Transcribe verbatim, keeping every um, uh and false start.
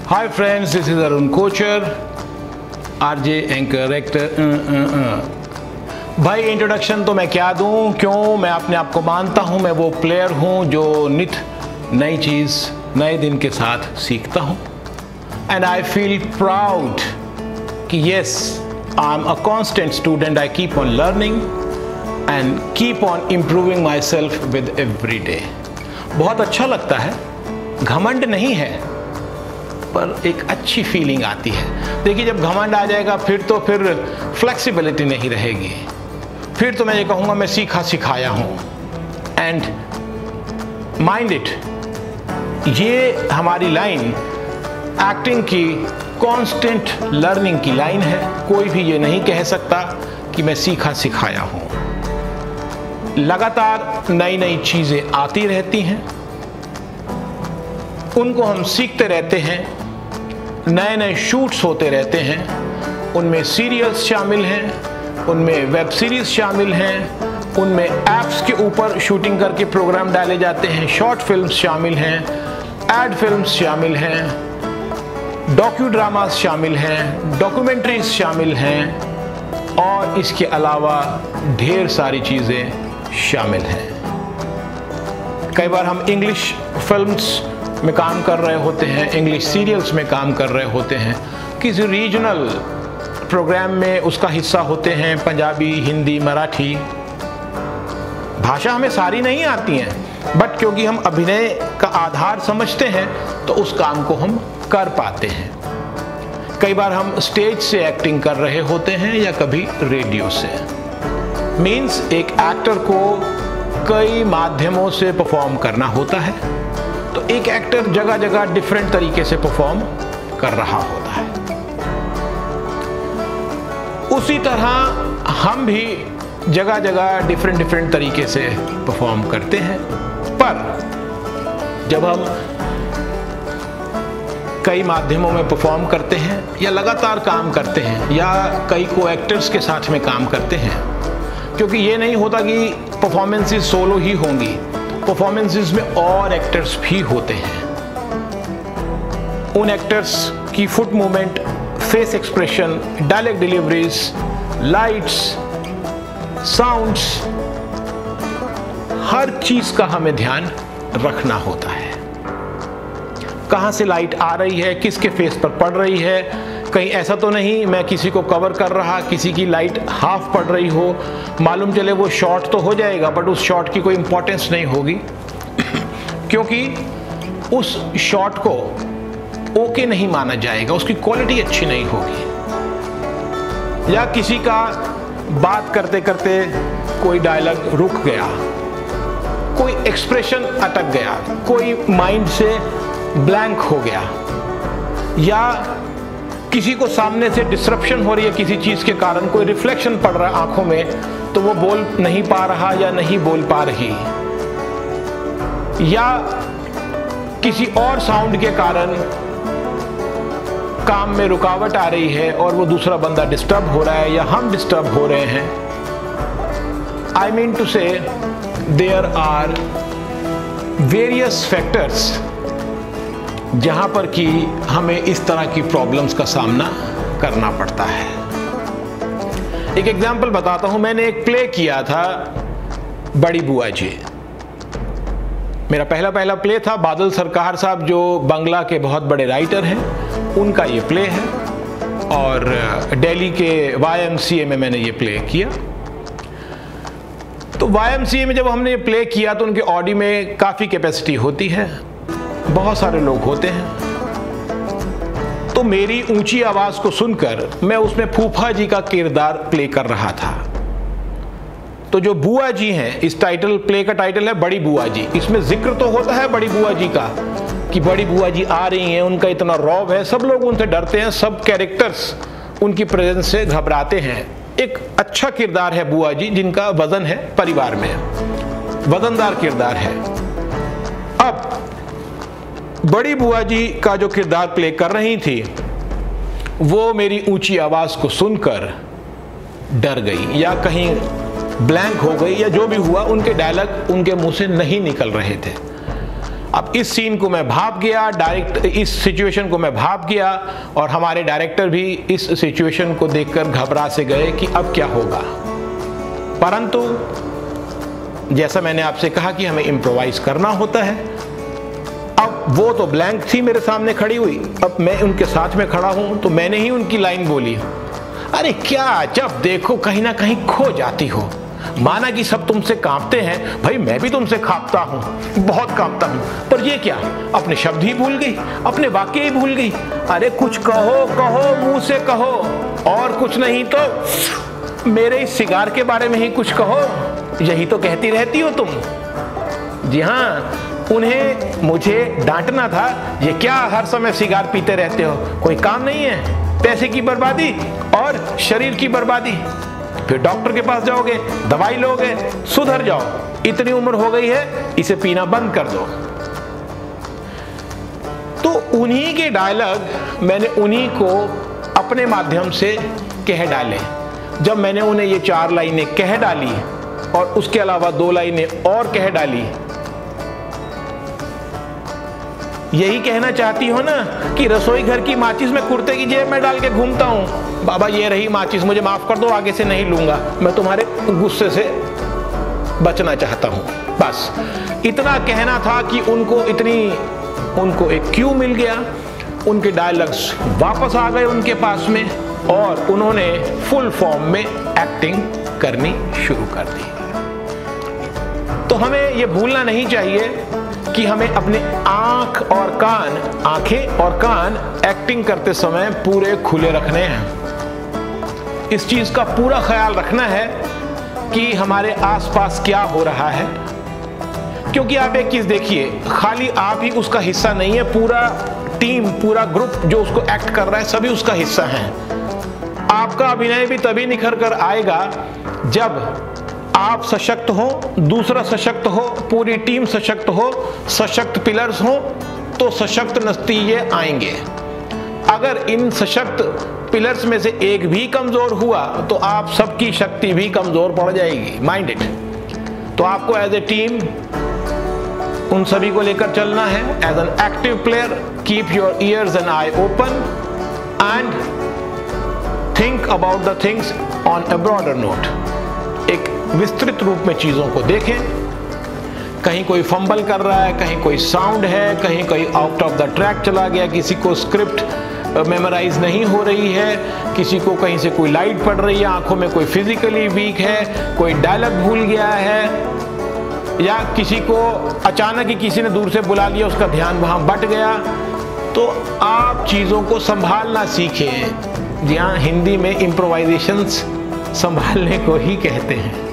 Hi friends, this is Arun Kochar, R J anchor actor. भाई introduction तो मैं क्या दूं, क्यों मैं अपने आप को मानता हूं मैं वो प्लेयर हूं जो नित नई चीज़ नए दिन के साथ सीखता हूं। एंड आई फील प्राउड कि yes I am a constant student, I keep on learning and keep on improving myself with every day. बहुत अच्छा लगता है, घमंड नहीं है पर एक अच्छी फीलिंग आती है। देखिए जब घमंड आ जाएगा फिर तो फिर फ्लेक्सिबिलिटी नहीं रहेगी, फिर तो मैं ये कहूँगा मैं सीखा सिखाया हूँ। एंड माइंड इट, ये हमारी लाइन एक्टिंग की कांस्टेंट लर्निंग की लाइन है। कोई भी ये नहीं कह सकता कि मैं सीखा सिखाया हूँ। लगातार नई नई चीज़ें आती रहती हैं, उनको हम सीखते रहते हैं, नए नए शूट्स होते रहते हैं, उनमें सीरियल्स शामिल हैं, उनमें वेब सीरीज शामिल हैं, उनमें ऐप्स के ऊपर शूटिंग करके प्रोग्राम डाले जाते हैं, शॉर्ट फिल्म्स शामिल हैं, एड फिल्म्स शामिल हैं, डॉक्यू ड्रामास शामिल हैं, डॉक्यूमेंट्रीज शामिल हैं और इसके अलावा ढेर सारी चीज़ें शामिल हैं। कई बार हम इंग्लिश फिल्म्स में काम कर रहे होते हैं, इंग्लिश सीरियल्स में काम कर रहे होते हैं, किसी रीजनल प्रोग्राम में उसका हिस्सा होते हैं, पंजाबी, हिंदी, मराठी। भाषा हमें सारी नहीं आती हैं, बट क्योंकि हम अभिनय का आधार समझते हैं तो उस काम को हम कर पाते हैं। कई बार हम स्टेज से एक्टिंग कर रहे होते हैं या कभी रेडियो से। मीन्स एक एक्टर को कई माध्यमों से परफॉर्म करना होता है, तो एक एक्टर जगह जगह डिफरेंट तरीके से परफॉर्म कर रहा होता है। उसी तरह हम भी जगह जगह डिफरेंट डिफरेंट तरीके से परफॉर्म करते हैं। पर जब हम कई माध्यमों में परफॉर्म करते हैं या लगातार काम करते हैं या कई को एक्टर्स के साथ में काम करते हैं, क्योंकि ये नहीं होता कि परफॉर्मेंसेस सोलो ही होंगी, परफॉर्मेंसेस में और एक्टर्स भी होते हैं। उन एक्टर्स की foot movement, face expression, dialogue deliveries, lights, sounds, हर चीज का हमें ध्यान रखना होता है। कहां से लाइट आ रही है, किसके फेस पर पड़ रही है, कहीं ऐसा तो नहीं मैं किसी को कवर कर रहा, किसी की लाइट हाफ पड़ रही हो, मालूम चले वो शॉट तो हो जाएगा बट उस शॉट की कोई इंपॉर्टेंस नहीं होगी क्योंकि उस शॉट को ओके नहीं माना जाएगा, उसकी क्वालिटी अच्छी नहीं होगी। या किसी का बात करते करते कोई डायलॉग रुक गया, कोई एक्सप्रेशन अटक गया, कोई माइंड से ब्लैंक हो गया, या किसी को सामने से डिस्ट्रप्शन हो रही है किसी चीज के कारण, कोई रिफ्लेक्शन पड़ रहा है आंखों में तो वो बोल नहीं पा रहा या नहीं बोल पा रही, या किसी और साउंड के कारण काम में रुकावट आ रही है और वो दूसरा बंदा डिस्टर्ब हो रहा है या हम डिस्टर्ब हो रहे हैं। I mean to say there are various factors जहां पर कि हमें इस तरह की प्रॉब्लम्स का सामना करना पड़ता है। एक एग्जांपल बताता हूं, मैंने एक प्ले किया था बड़ी बुआ जी। मेरा पहला पहला प्ले था। बादल सरकार साहब जो बंगला के बहुत बड़े राइटर हैं, उनका ये प्ले है और दिल्ली के वाई एम सी ए में मैंने ये प्ले किया। तो वाई एम सी ए में जब हमने ये प्ले किया तो उनके ऑडी में काफ़ी कैपेसिटी होती है, बहुत सारे लोग होते हैं। तो मेरी ऊंची आवाज़ को सुनकर मैं उसमें फूफा जी का किरदार प्ले कर रहा था। तो जो बुआ जी हैं, इस टाइटल प्ले का टाइटल है बड़ी बुआ जी। इसमें जिक्र तो होता है बड़ी बुआ जी का कि बड़ी बुआ जी आ रही हैं, उनका इतना रौब है, सब लोग उनसे डरते हैं, सब कैरेक्टर्स उनकी प्रेजेंस से घबराते हैं। एक अच्छा किरदार है बुआ जी जिनका वजन है परिवार में, वजनदार किरदार है। अब बड़ी बुआ जी का जो किरदार प्ले कर रही थी वो मेरी ऊंची आवाज़ को सुनकर डर गई या कहीं ब्लैंक हो गई या जो भी हुआ, उनके डायलॉग उनके मुंह से नहीं निकल रहे थे। अब इस सीन को मैं भाप गया, डायरेक्ट इस सिचुएशन को मैं भाप गया, और हमारे डायरेक्टर भी इस सिचुएशन को देखकर घबरा से गए कि अब क्या होगा। परंतु जैसा मैंने आपसे कहा कि हमें इम्प्रोवाइज करना होता है। अब वो तो ब्लैंक थी मेरे सामने खड़ी हुई, अब मैं उनके साथ में खड़ा हूं तो मैंने ही उनकी लाइन बोली, अरे क्या जब देखो कहीं ना कहीं खो जाती हो। माना कि सब तुमसे कांपते हैं, भाई मैं भी तुमसे कांपता हूँ, बहुत कांपता हूँ, पर ये क्या, अपने शब्द ही भूल गई, अपने वाक्य ही भूल गई। अरे कुछ कहो कहो, मुंह से कहो, और कुछ नहीं तो मेरे इस सिगार के बारे में ही कुछ कहो, यही तो कहती रहती हो तुम। जी हाँ, उन्हें मुझे डांटना था, ये क्या हर समय सिगार पीते रहते हो, कोई काम नहीं है, पैसे की बर्बादी और शरीर की बर्बादी। फिर डॉक्टर के पास जाओगे, दवाई लोगे, सुधर जाओ, इतनी उम्र हो गई है, इसे पीना बंद कर दो। तो उन्हीं के डायलॉग मैंने उन्हीं को अपने माध्यम से कह डाले। जब मैंने उन्हें ये चार लाइनें कह डाली और उसके अलावा दो लाइनें और कह डाली, यही कहना चाहती हो ना कि रसोई घर की माचिस में कुर्ते की जेब में डाल के घूमता हूं, बाबा ये रही माचिस, मुझे माफ कर दो, आगे से नहीं लूंगा, मैं तुम्हारे गुस्से से बचना चाहता हूं। बस इतना कहना था कि उनको इतनी उनको एक क्यू मिल गया, उनके डायलॉग्स वापस आ गए उनके पास में, और उन्होंने फुल फॉर्म में एक्टिंग करनी शुरू कर दी। तो हमें ये भूलना नहीं चाहिए कि हमें अपने आंख और कान, आंखें और कान एक्टिंग करते समय पूरे खुले रखने हैं। इस चीज का पूरा ख्याल रखना है कि हमारे आसपास क्या हो रहा है, क्योंकि आप एक चीज देखिए, खाली आप ही उसका हिस्सा नहीं है, पूरा टीम, पूरा ग्रुप जो उसको एक्ट कर रहा है, सभी उसका हिस्सा है। आपका अभिनय भी तभी निखर कर आएगा जब आप सशक्त हो, दूसरा सशक्त हो, पूरी टीम सशक्त हो, सशक्त पिलर्स हो, तो सशक्त नतीजे आएंगे। अगर इन सशक्त पिलर्स में से एक भी कमजोर हुआ तो आप सबकी शक्ति भी कमजोर पड़ जाएगी। Mind it. तो आपको एज ए टीम उन सभी को लेकर चलना है। As an active player, keep your ears and eye open and think about the things on a broader note. एक विस्तृत रूप में चीजों को देखें। कहीं कोई फंबल कर रहा है, कहीं कोई साउंड है, कहीं कोई आउट ऑफ द ट्रैक चला गया, किसी को स्क्रिप्ट मेमोराइज नहीं हो रही है, किसी को कहीं से कोई लाइट पड़ रही है, आंखों में कोई फिजिकली वीक है, कोई डायलॉग भूल गया है, या किसी को अचानक ही किसी ने दूर से बुला लिया, उसका ध्यान वहां बट गया, तो आप चीजों को संभालना सीखें। जहाँ हिंदी में इम्प्रोवाइजेशंस संभालने को ही कहते हैं।